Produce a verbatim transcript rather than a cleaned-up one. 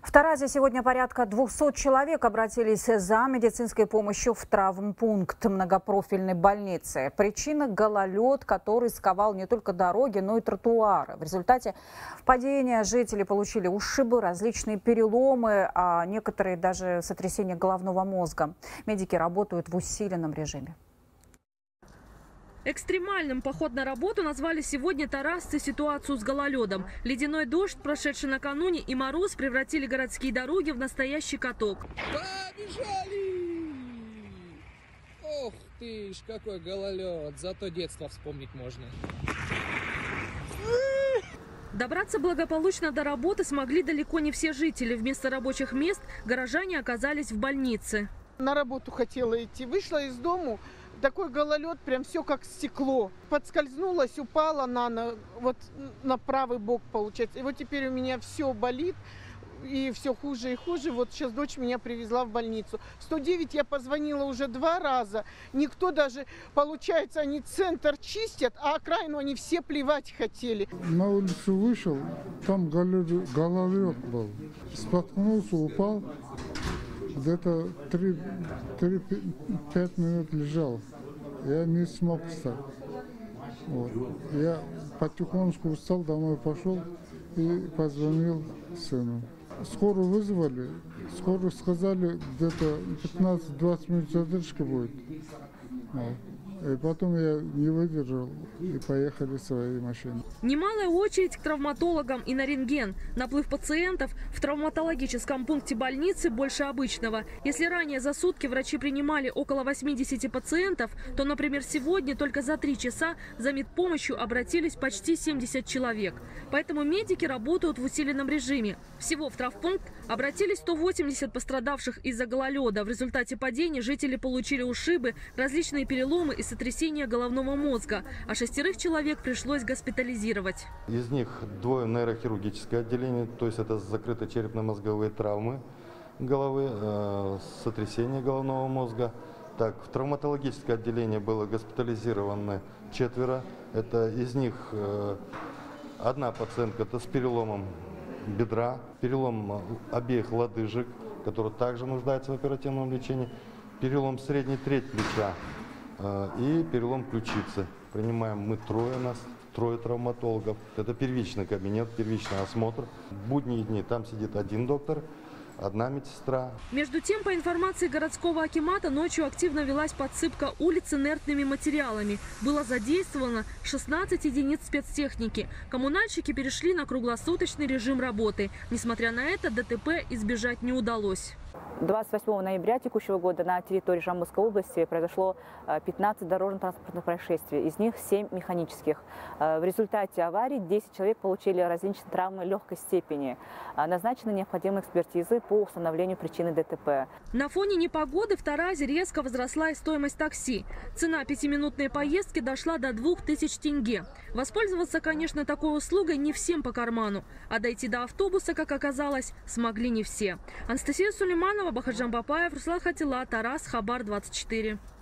В Таразе сегодня порядка двухсот человек обратились за медицинской помощью в травмпункт многопрофильной больницы. Причина – гололед, который сковал не только дороги, но и тротуары. В результате падения жители получили ушибы, различные переломы, а некоторые даже сотрясение головного мозга. Медики работают в усиленном режиме. Экстремальным поход на работу назвали сегодня тарасцы ситуацию с гололедом. Ледяной дождь, прошедший накануне, и мороз превратили городские дороги в настоящий каток. Побежали! Ох ты ж, какой гололед! Зато детство вспомнить можно. Добраться благополучно до работы смогли далеко не все жители. Вместо рабочих мест горожане оказались в больнице. На работу хотела идти, вышла из дому. Такой гололед, прям все как стекло. Подскользнулась, упала на, на, вот, на правый бок, получается. И вот теперь у меня все болит, и все хуже и хуже. Вот сейчас дочь меня привезла в больницу. сто девять я позвонила уже два раза. Никто даже, получается, они центр чистят, а окраину они все плевать хотели. На улицу вышел, там гололед, гололед был. Споткнулся, упал. Где-то три-пять минут лежал. Я не смог встать. Вот. Я потихонечку встал, домой пошел и позвонил сыну. Скорую вызвали. Скорую сказали, где-то пятнадцать-двадцать минут задержка будет. Вот. И потом я не выдержал, и поехали в своей машине. Немалая очередь к травматологам и на рентген. Наплыв пациентов в травматологическом пункте больницы больше обычного. Если ранее за сутки врачи принимали около восьмидесяти пациентов, то, например, сегодня только за три часа за медпомощью обратились почти семьдесят человек. Поэтому медики работают в усиленном режиме. Всего в травмпункт обратились сто восемьдесят пострадавших из-за гололеда. В результате падения жители получили ушибы, различные переломы и сотрясение головного мозга, а шестерых человек пришлось госпитализировать. Из них двое нейрохирургическое отделение, то есть это закрытые черепно-мозговые травмы головы, э, сотрясение головного мозга. Так, в травматологическое отделение было госпитализировано четверо. Это из них э, одна пациентка это с переломом бедра, перелом обеих лодыжек, который также нуждается в оперативном лечении, перелом средней трети плеча и перелом ключицы. Принимаем мы трое нас, трое травматологов. Это первичный кабинет, первичный осмотр. В будние дни там сидит один доктор, одна медсестра. Между тем, по информации городского акимата, ночью активно велась подсыпка улиц инертными материалами. Было задействовано шестнадцать единиц спецтехники. Коммунальщики перешли на круглосуточный режим работы. Несмотря на это, ДТП избежать не удалось. двадцать восьмого ноября текущего года на территории Жамбылской области произошло пятнадцать дорожно-транспортных происшествий, из них семь механических. В результате аварий десять человек получили различные травмы легкой степени. Назначены необходимые экспертизы по установлению причины ДТП. На фоне непогоды в Таразе резко возросла и стоимость такси. Цена пятиминутной поездки дошла до двух тысяч тенге. Воспользоваться, конечно, такой услугой не всем по карману. А дойти до автобуса, как оказалось, смогли не все. Анастасия Сулейманова, Бахаджан Бапаев, Руслан Хатила, Тарас, Хабар двадцать четыре.